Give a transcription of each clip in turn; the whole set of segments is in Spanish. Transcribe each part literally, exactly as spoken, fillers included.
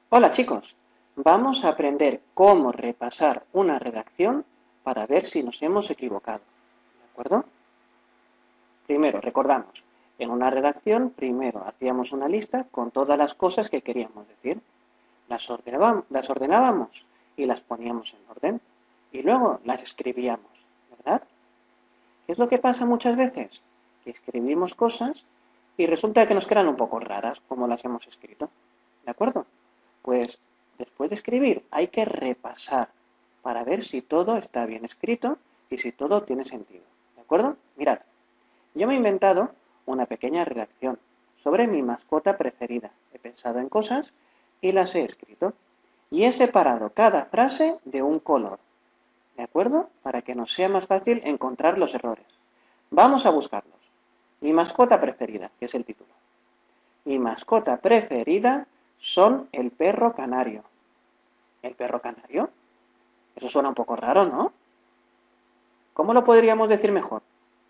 Hola chicos, vamos a aprender cómo repasar una redacción para ver si nos hemos equivocado. ¿De acuerdo? Primero, recordamos, en una redacción primero hacíamos una lista con todas las cosas que queríamos decir. Las ordenábamos, las ordenábamos y las poníamos en orden. Y luego las escribíamos, ¿verdad? ¿Qué es lo que pasa muchas veces? Que escribimos cosas y resulta que nos quedan un poco raras como las hemos escrito. ¿De acuerdo? Pues después de escribir hay que repasar para ver si todo está bien escrito y si todo tiene sentido. ¿De acuerdo? Mirad, yo me he inventado una pequeña redacción sobre mi mascota preferida. He pensado en cosas y las he escrito. Y he separado cada frase de un color. ¿De acuerdo? Para que nos sea más fácil encontrar los errores. Vamos a buscarlos. Mi mascota preferida, que es el título. Mi mascota preferida son el perro canario. ¿El perro canario? Eso suena un poco raro, ¿no? ¿Cómo lo podríamos decir mejor?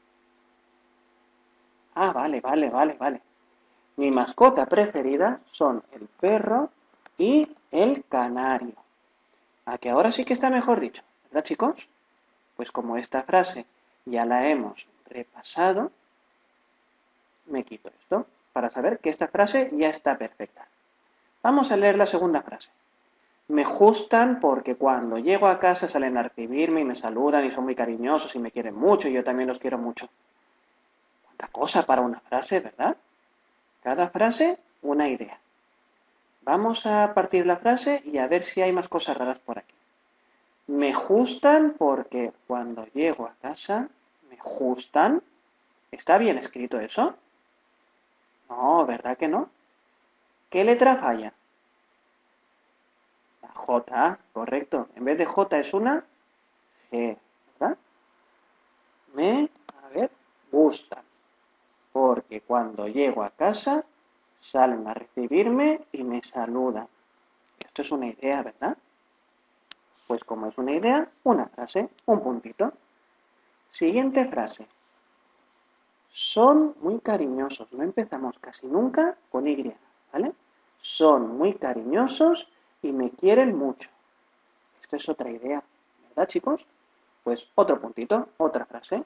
Ah, vale, vale, vale, vale. Mi mascota preferida son el perro y el canario. ¿A que ahora sí que está mejor dicho? ¿Verdad, chicos? Pues como esta frase ya la hemos repasado, me quito esto para saber que esta frase ya está perfecta. Vamos a leer la segunda frase. Me gustan porque cuando llego a casa salen a recibirme y me saludan y son muy cariñosos y me quieren mucho y yo también los quiero mucho. Cuánta cosa para una frase, ¿verdad? Cada frase, una idea. Vamos a partir la frase y a ver si hay más cosas raras por aquí. Me gustan porque cuando llego a casa, me gustan. ¿Está bien escrito eso? No, ¿verdad que no? ¿Qué letra falla? La J, correcto. En vez de J es una G, ¿verdad? Me, a ver, gustan. Porque cuando llego a casa, salen a recibirme y me saludan. Esto es una idea, ¿verdad? Pues como es una idea, una frase, un puntito. Siguiente frase. Son muy cariñosos. No empezamos casi nunca con Y, ¿vale? Son muy cariñosos y me quieren mucho. Esto es otra idea, ¿verdad, chicos? Pues otro puntito, otra frase.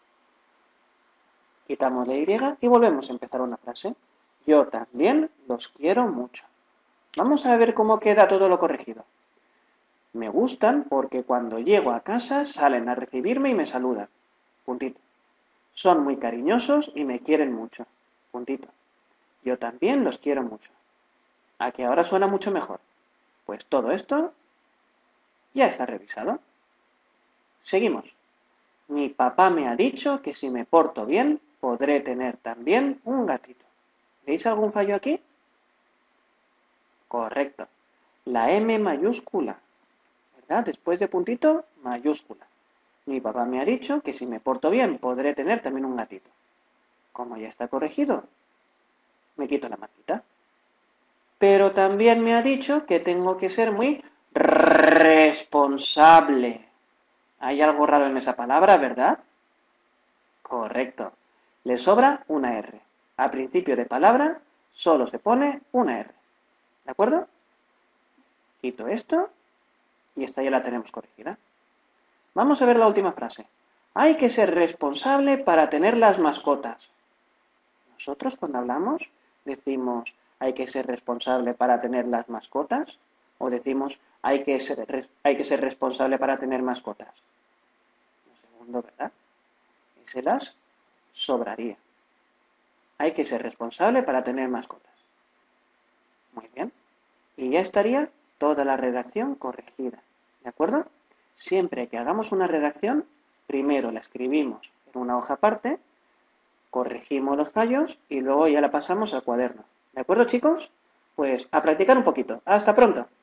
Quitamos la Y y volvemos a empezar una frase. Yo también los quiero mucho. Vamos a ver cómo queda todo lo corregido. Me gustan porque cuando llego a casa salen a recibirme y me saludan. Puntito. Son muy cariñosos y me quieren mucho. Puntito. Yo también los quiero mucho. ¿A que ahora suena mucho mejor? Pues todo esto ya está revisado. Seguimos. Mi papá me ha dicho que si me porto bien, podré tener también un gatito. ¿Veis algún fallo aquí? Correcto. La M mayúscula, ¿verdad? Después de puntito, mayúscula. Mi papá me ha dicho que si me porto bien, podré tener también un gatito. Como ya está corregido, me quito la marquita. Pero también me ha dicho que tengo que ser muy responsable. Hay algo raro en esa palabra, ¿verdad? Correcto. Le sobra una R. A principio de palabra solo se pone una R. ¿De acuerdo? Quito esto y esta ya la tenemos corregida. Vamos a ver la última frase. Hay que ser responsable para tener las mascotas. Nosotros cuando hablamos decimos hay que ser responsable para tener las mascotas o decimos hay que ser, hay que ser responsable para tener mascotas. Lo segundo, ¿verdad? Y se las sobraría. Hay que ser responsable para tener mascotas. Muy bien. Y ya estaría toda la redacción corregida. ¿De acuerdo? Siempre que hagamos una redacción, primero la escribimos en una hoja aparte, corregimos los fallos y luego ya la pasamos al cuaderno. ¿De acuerdo, chicos? Pues a practicar un poquito. Hasta pronto.